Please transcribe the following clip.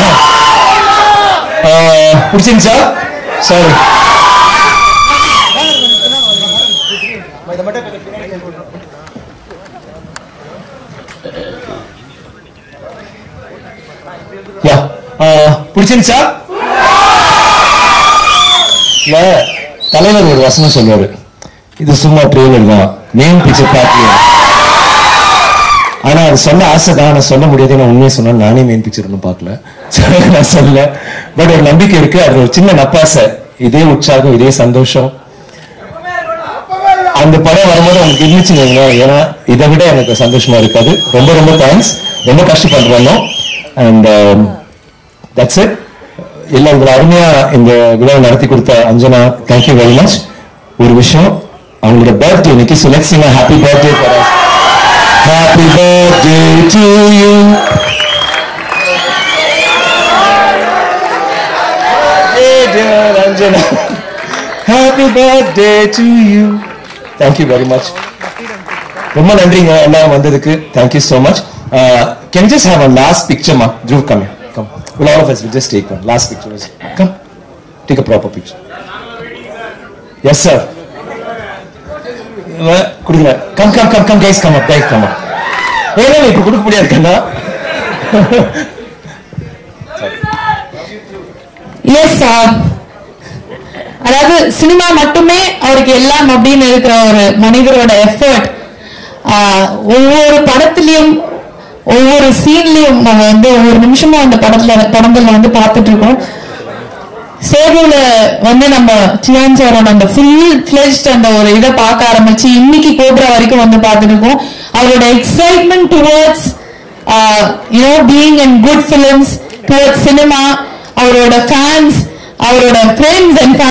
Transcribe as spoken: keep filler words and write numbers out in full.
பிடிச்சிருந்துச்சா? Sorry. யா பிடிச்சிருந்துச்சா? இல்ல தலைவர் ஒரு வசனம் சொல்லுவாரு, இது சும்மா ட்ரெய்லர் தான், மெயின் பிக்சர் பார்க்கல. ஆனா அது சொல்ல ஆசை தான், நான் சொல்ல முடியாது. நான் உண்மையை சொன்னா நானே மெயின் பிக்சர் ஒன்றும் பார்க்கல, நான் சொல்ல. பட் ஒரு நம்பிக்கை இருக்கு. அது ஒரு சின்ன நப்பாசை, இதே உற்சாகம், இதே சந்தோஷம் அந்த படம் வரும்போது உங்களுக்கு இருந்துச்சுங்க. ஏன்னா இதை விட எனக்கு சந்தோஷமா இருக்காது. ரொம்ப ரொம்ப தேங்க்ஸ். ரொம்ப கஷ்டப்பட்டு வந்தோம். And that's it. இல்லை, இவ்வளவு அருமையா இந்த விழாவை நடத்தி கொடுத்த அஞ்சனா, தேங்க்யூ வெரி மச். ஒரு விஷயம், அவங்களோட பர்த்டே இன்னைக்கு. So let's sing a happy birthday for us. Happy birthday to you. Hey dear Anjana. Happy birthday to you. Thank you very much. ரொம்ப நன்றிங்க எல்லாரும் வந்ததுக்கு. Thank you so much. Uh, can you just have a last picture, ma? Dhruv, come here. Come. Well, all of us will just take one. Last picture. Come. Take a proper picture. Yes, sir. Come, come, come, come, guys, come up, guys, come up. Hey, no, you couldn't put your hand up. Yes, sir. அதாவது cinema மட்டுமே அவருக்கு எல்லாம் அப்படின்னு இருக்கிற ஒரு மனிதரோட effort, ஒவ்வொரு படத்திலையும் ஒவ்வொரு சீன்லயும் நம்ம வந்து ஒவ்வொரு நிமிஷமும் அந்த படத்துல படங்கள்ல வந்து பார்த்துட்டு இருக்கோம். சேதுல வந்து நம்ம சியான் சாரோட அந்த ஃபுல் ஃபிளெஜ்ட் அந்த ஒரு இதை பார்க்க ஆரம்பிச்சு இன்னைக்கு கோப்ரா வரைக்கும் வந்து பார்த்துட்டு இருக்கோம். அவரோட excitement towards you know being in good films, towards cinema, அவரோட ஃபேன்ஸ், அவரோட ஃப்ரெண்ட்ஸ் அண்ட்